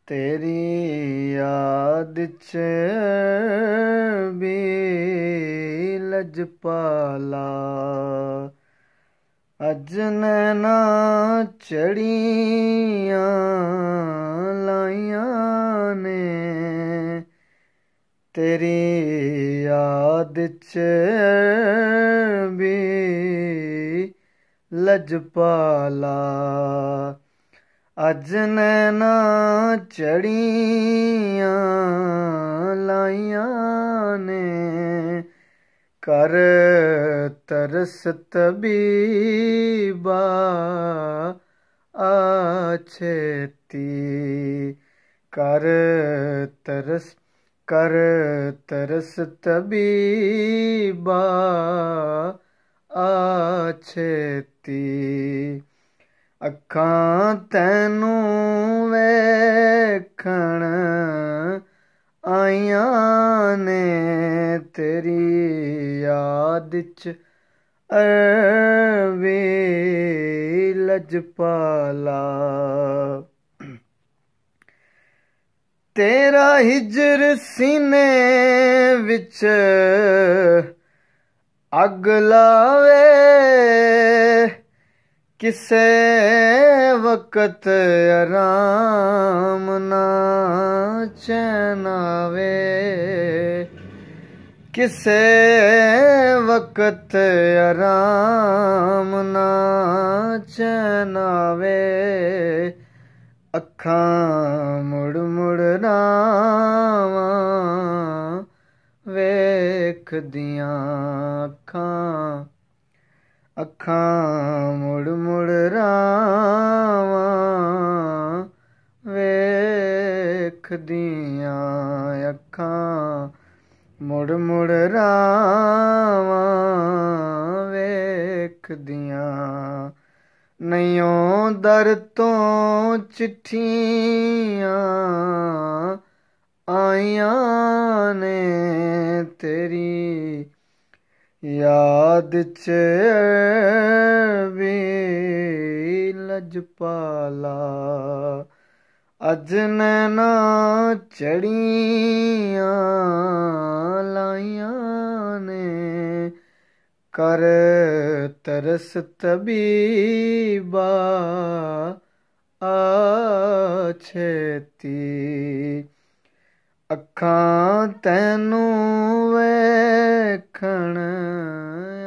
तेरी याद च भी लजपाला अज नैना चढ़ियां लाइयां ने तेरी याद च भी लजपाला अज नैना चढ़ियां लाइयां ने कर तरस तबीबा आ छेती कर तरस तबीबा आ छेती अखां तैनू वेखण आइयां ने तेरी याद च भी लजपाला तेरा हिजर सीने विच अग लावे किसे वक्त आराम ना चैन आवे किसे वक्त आराम ना चैन आवे अखां मुड़ मुड़ रावां वेखदियां अखां मुड़ मुड़ रावां वेखदियां अखां मुड़ मुड़ रावां वेखदियां नैयों दर तो चिट्ठियां आइयां ने तेरी याद च भी लजपाला अज नैना चढ़ियां लाइयां ने कर तरस तबीबा आ छेती अखां तैनू वेखण